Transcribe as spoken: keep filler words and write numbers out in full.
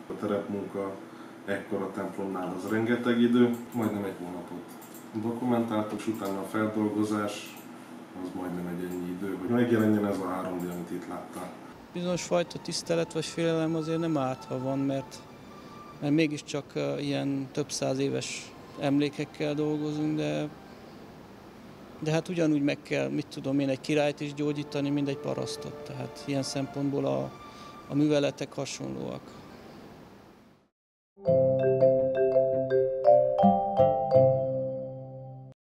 A terepmunka ekkora templomnál az rengeteg idő, majdnem egy hónapot dokumentáltuk, és utána a feldolgozás az majdnem egy ennyi idő, hogy megjelenjen ez a három dé, amit itt láttál. Bizonyos fajta tisztelet vagy félelem azért nem árt, ha van, mert, mert mégiscsak ilyen több száz éves emlékekkel dolgozunk, de, de hát ugyanúgy meg kell, mit tudom én, egy királyt is gyógyítani, mint egy parasztot. Tehát ilyen szempontból a, a műveletek hasonlóak.